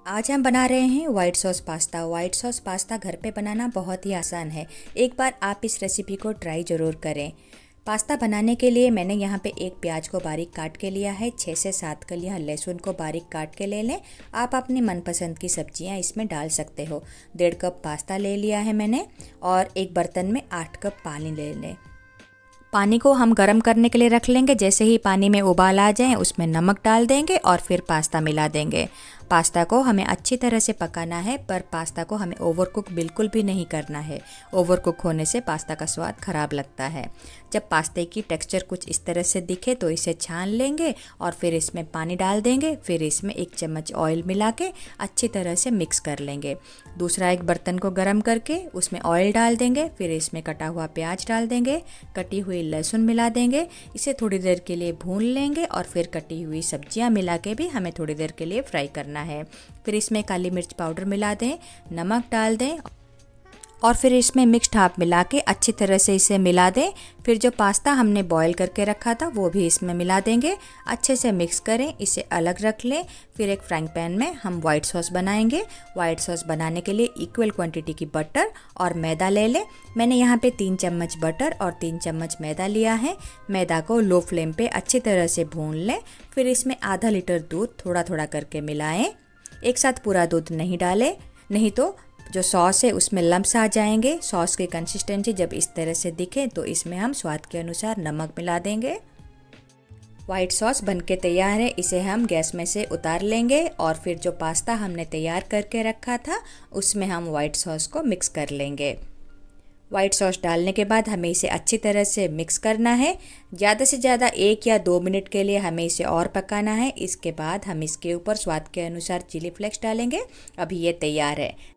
आज हम बना रहे हैं white sauce pasta. White sauce pasta घर पे बनाना बहुत ही आसान है। एक बार आप इस रेसिपी को ट्राई ज़रूर करें। पास्ता बनाने के लिए मैंने यहाँ पे एक प्याज को बारीक काट के लिया है। 6 से 7 कलियाँ लहसुन को बारीक काट के ले लें। आप अपनी मनपसंद की सब्जियाँ इसमें डाल सकते हो। 1.5 कप पास्ता ले लिया है मैंने और एक बर्तन में 8 कप पानी ले लें। पानी को हम गर्म करने के लिए रख लेंगे। जैसे ही पानी में उबाल आ जाए उसमें नमक डाल देंगे और फिर पास्ता मिला देंगे। पास्ता को हमें अच्छी तरह से पकाना है, पर पास्ता को हमें ओवर कुक बिल्कुल भी नहीं करना है। ओवर कुक होने से पास्ता का स्वाद ख़राब लगता है। जब पास्ते की टेक्सचर कुछ इस तरह से दिखे तो इसे छान लेंगे और फिर इसमें पानी डाल देंगे। फिर इसमें 1 चम्मच ऑयल मिला के अच्छी तरह से मिक्स कर लेंगे। दूसरा एक बर्तन को गर्म करके उसमें ऑयल डाल देंगे। फिर इसमें कटा हुआ प्याज डाल देंगे, कटी हुई लहसुन मिला देंगे। इसे थोड़ी देर के लिए भून लेंगे और फिर कटी हुई सब्जियां मिला के भी हमें थोड़ी देर के लिए फ्राई करना है। फिर इसमें काली मिर्च पाउडर मिला दें, नमक डाल दें और फिर इसमें मिक्स्ड हाफ मिला के अच्छी तरह से इसे मिला दें। फिर जो पास्ता हमने बॉईल करके रखा था वो भी इसमें मिला देंगे। अच्छे से मिक्स करें, इसे अलग रख लें। फिर एक फ्राइंग पैन में हम वाइट सॉस बनाएंगे। वाइट सॉस बनाने के लिए इक्वल क्वांटिटी की बटर और मैदा ले लें। मैंने यहाँ पे 3 चम्मच बटर और 3 चम्मच मैदा लिया है। मैदा को लो फ्लेम पे अच्छी तरह से भून लें। फिर इसमें आधा लीटर दूध थोड़ा थोड़ा करके मिलाएं। एक साथ पूरा दूध नहीं डालें, नहीं तो जो सॉस है उसमें लम्स आ जाएंगे। सॉस की कंसिस्टेंसी जब इस तरह से दिखे तो इसमें हम स्वाद के अनुसार नमक मिला देंगे। वाइट सॉस बनके तैयार है। इसे हम गैस में से उतार लेंगे और फिर जो पास्ता हमने तैयार करके रखा था उसमें हम वाइट सॉस को मिक्स कर लेंगे। वाइट सॉस डालने के बाद हमें इसे अच्छी तरह से मिक्स करना है। ज़्यादा से ज़्यादा 1 या 2 मिनट के लिए हमें इसे और पकाना है। इसके बाद हम इसके ऊपर स्वाद के अनुसार चिली फ्लेक्स डालेंगे। अभी ये तैयार है।